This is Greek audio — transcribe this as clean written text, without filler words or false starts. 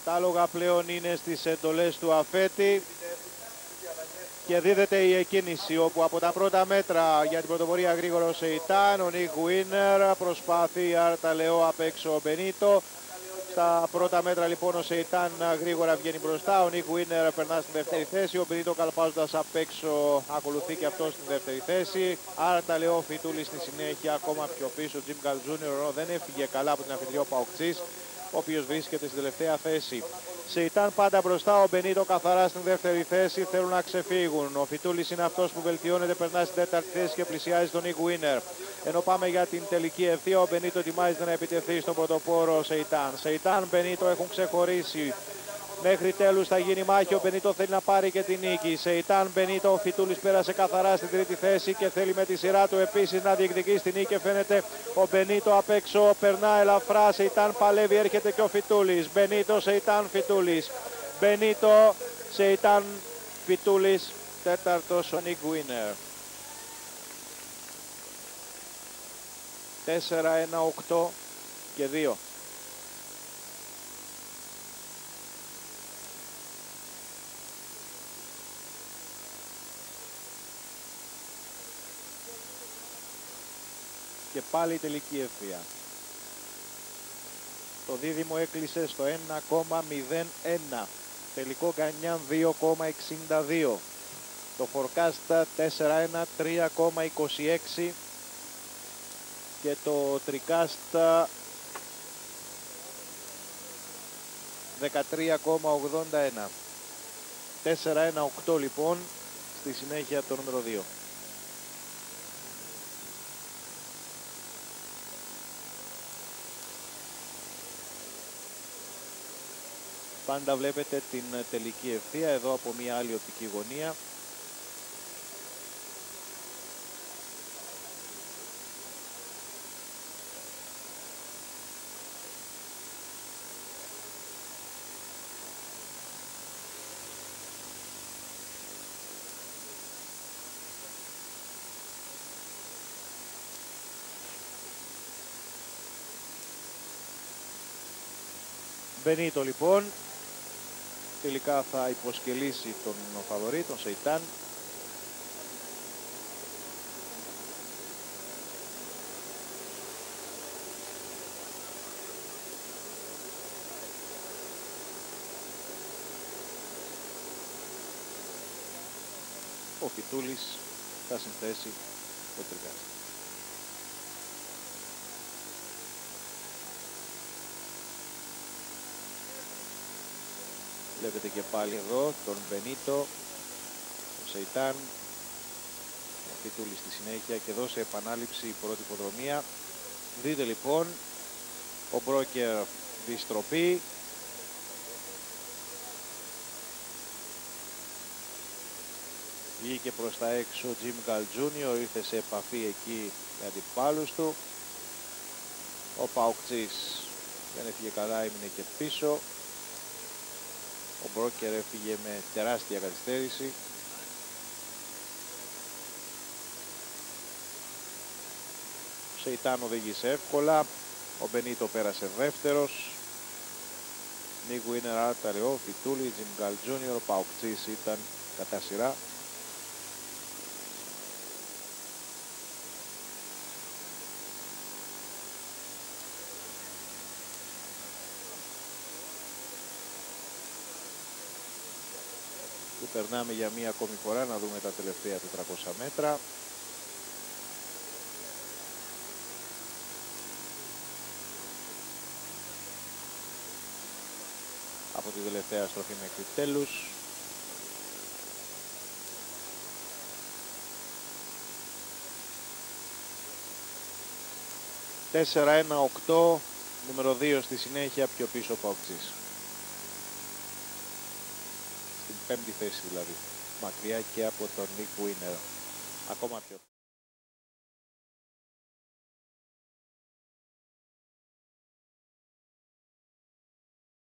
άλογα πλέον είναι στις εντολές του αφέτη και δίδεται η εκκίνηση, όπου από τα πρώτα μέτρα για την πρωτοπορία γρήγορο Σεϊτάν, ο Νίκ Ουίνερ προσπαθεί Αρταλεό απ' έξω ο Μπενίτο. Στα πρώτα μέτρα λοιπόν ο Σεϊτάν γρήγορα βγαίνει μπροστά, ο Νίκ Ουίνερ περνά στην δεύτερη θέση, ο Μπενίτο καλπάζοντας απ' έξω ακολουθεί και αυτό στην δεύτερη θέση. Αρταλεό Φιτούλη στη συνέχεια ακόμα πιο πίσω, Τζιμ Γκάλ Τζούνιορ δεν έφυγε καλά από την αφεντριό Παοκτσής, ο οποίος βρίσκεται στη τελευταία θέση. Σεϊτάν πάντα μπροστά, ο Μπενίτο καθαρά στην δεύτερη θέση, θέλουν να ξεφύγουν. Ο Φιτούλης είναι αυτός που βελτιώνεται, περνά στην τέταρτη θέση και πλησιάζει τον Νίκ Ουίνερ. Ενώ πάμε για την τελική ευθεία, ο Μπενίτο ετοιμάζεται να επιτεθεί στον πρωτοπόρο Σεϊτάν. Σεϊτάν, Μπενίτο έχουν ξεχωρίσει. Μέχρι τέλους θα γίνει μάχη, ο Μπενίτο θέλει να πάρει και την νίκη. Σεϊτάν, Μπενίτο, ο Φιτούλης πέρασε καθαρά στην τρίτη θέση και θέλει με τη σειρά του επίσης να διεκδικήσει την νίκη και φαίνεται ο Μπενίτο απ' έξω, περνά ελαφρά, Σεϊτάν παλεύει, έρχεται και ο Φιτούλης. Μπενίτο, Σεϊτάν, Φιτούλης. Μπενίτο, Σεϊτάν, Φιτούλης, τέταρτος ο Νίκ Ουίνερ. 4, 1, 8 και 2. Και πάλι η τελική ευθεία. Το δίδυμο έκλεισε στο 1,01. Τελικό γκανιάν 2,62. Το forecast 4-1, 3,26. Και το τρικάστα 13,81. 4-1-8 λοιπόν στη συνέχεια το νούμερο 2. Πάντα βλέπετε την τελική ευθεία εδώ από μια άλλη οπτική γωνία. Μπενίτο λοιπόν τελικά θα υποσκελίσει τον φαβορί, τον Σεϊτάν. Ο Φιτούλης θα συνθέσει το τρικάστα. Βλέπετε και πάλι εδώ τον Μπενίτο, τον Σεϊτάν, ο Φιτούλης στη συνέχεια και εδώ σε επανάληψη η πρώτη υποδρομία. Δείτε λοιπόν, ο Μπρόκερ διστροπή. Βγήκε προς τα έξω ο Τζιμ Γκάλ Τζούνιορ, ήρθε σε επαφή εκεί με αντιπάλους του. Ο Παοκτσής δεν έφυγε καλά, έμεινε και πίσω. Ο Μπρόκερ έφυγε με τεράστια καθυστέρηση. Ο Σεϊτάν οδήγησε εύκολα. Ο Μπενίτο πέρασε δεύτερος. Νίκ Ουίνερ, Αρταλεό, Φιτούλη, Τζιμ Γκάλ Τζούνιορ. Ο Παοκτσής ήταν κατά σειρά. Και περνάμε για μία ακόμη φορά να δούμε τα τελευταία 400 μέτρα. Από τη τελευταία στροφή μέχρι τέλους. Τέσσερα, 1-8, νούμερο 2 στη συνέχεια, πιο πίσω ο Παοκτσής. Στην πέμπτη θέση δηλαδή, μακριά και από τον Νίκ Ουίνερ, ακόμα πιο